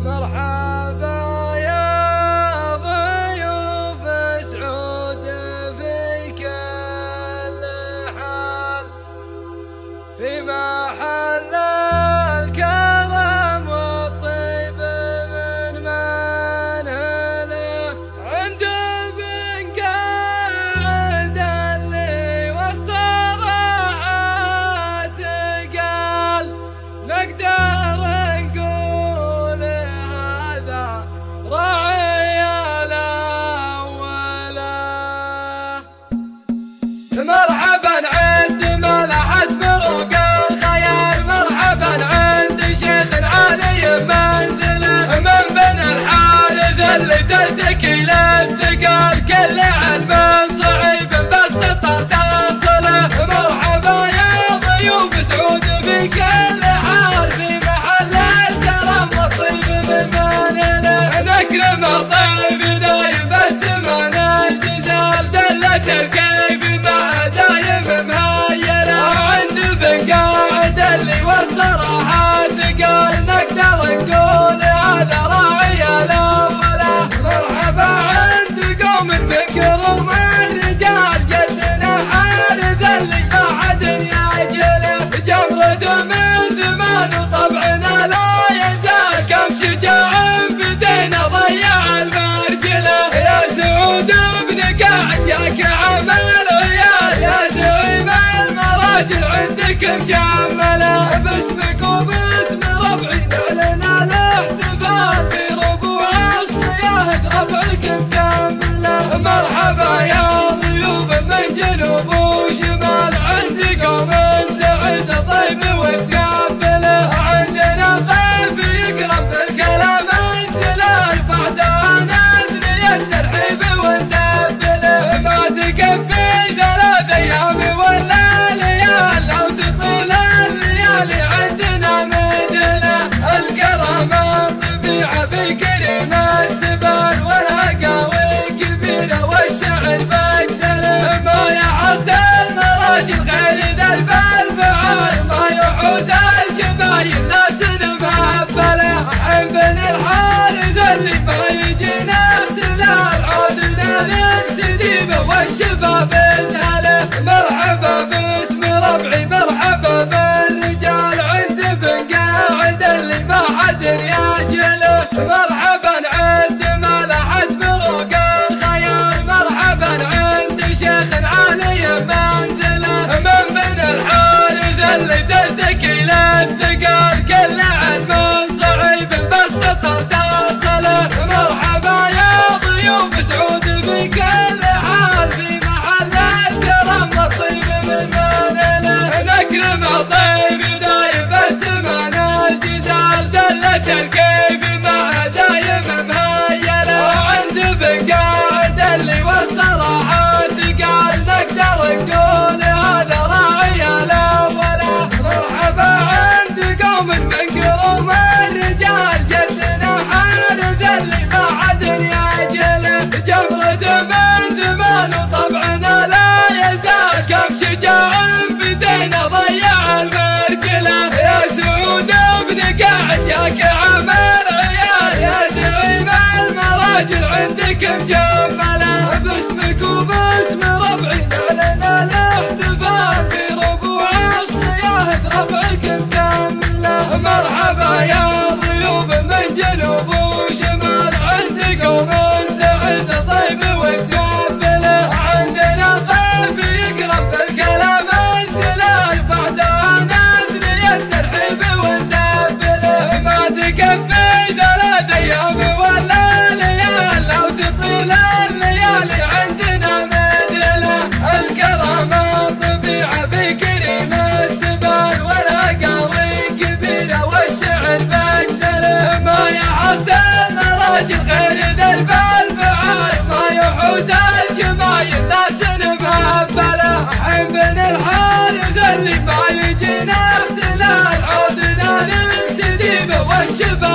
مرحبا يا ضيوف سعود في كل حال، في محل الكرم والطيب من منهله، عند ابن قاعد اللي والصراحات قال نقدر نقول هذا راعي الأولى. مرحبا عند ملحة بروق الخيال، مرحبا عند شيخ عالي منزله، من بن الحارث اللي ترتكي للثقال، كل علم صعيب بس تصله. مرحبا يا ضيوف سعود في كل حال، في محل الكرم والطيب من منهله، نكرم الضيف دايم بس من الجزال، دلة الكيف مع دايم مهيله، عند بن قاعد اللي والصراحات قال نقدر نقول هذا راعي الأولى. مرحبا عند قوم من كرم الرجال، جدنا حارث اللي ما حد يجهله، جمرة من زمان وطبعنا لا يزال، كم شجاع بدينا ضيع المرجله. يا سعود بن قاعد ياك عمل عيال، يا زعيم المراجل عندك مجمله، باسمك وباسم ربعي نعلن الاحتفال، في ربوع الصياهد ربعك مكمله. مرحبا يا ضيوف من جنوب وشمال، عندكم تعز ضيف وتقبله، عندنا ضيف يكرم بالكلام الزلال، بعد ان ادري الترحيب وندبله، ما تكفي 3 أيام ولا ليال، لو تطول الليالي عندنا مدله، الكرامة طبيعة في كريم السبال، والهقاوي كبيرة والشعر فاجزله، ما يحصد المراجل غير ذرب الفعال، ما يحوز الجمايل ناس مهبله، حين بن الحارث اللي ما يجينا اختلال، عودنا للتديبه والشباب الهله. مرحبا باسم ربعي مرحبا بالرجال، عند بن قاعد اللي ما حد يجهله، مرحبا عند ملحة بروق الخيال، مرحبا عند شيخ عالي منزله، من بن الحارث اللي ترتكي للثقال، كل علم صعيب بس تصله. مرحبا يا ضيوف سعود في كل حال، في محل الكرم والطيب من منهله، نكرم الضيف دايم بس من الجزال، دلة الكيف مع دايم مهيله، عند بن قاعد اللي والصراحات قال نقدر نقول هذا راعي الأولى. مرحبا عند قوم من كرم الرجال، جدنا حارث اللي ما حد يجهله، جمرة من زمان وطبعنا لا يزال، كم شجاع بدينا ضيع المرجله. يا سعود بن قاعد ياك عمل عيال، يا زعيم المراجل عندك مجمله، باسمك وباسم ربعي نعلن الاحتفال، في ربوع الصياهد ربعك مكمله. مرحبا يا ضيوف من جنوب وشمال، عندكم تعز ضيف وتقبله، عندنا ضيف يكرم بالكلام الزلال، بعد ان ادري الترحيب وندبله، ما تكفي 3 أيام ولا ليال، لو تطول الليالي عندنا مدله، الكرامة طبيعة في كريم السبال، والهقاوي كبيرة والشعر فاجزله، ما يحصد المراجل غير ذرب الفعال، ما يحوز الجمايل ناس مهبله، حين بن الحارث اللي ما يجينا اختلال، عودنا للتديبه والشباب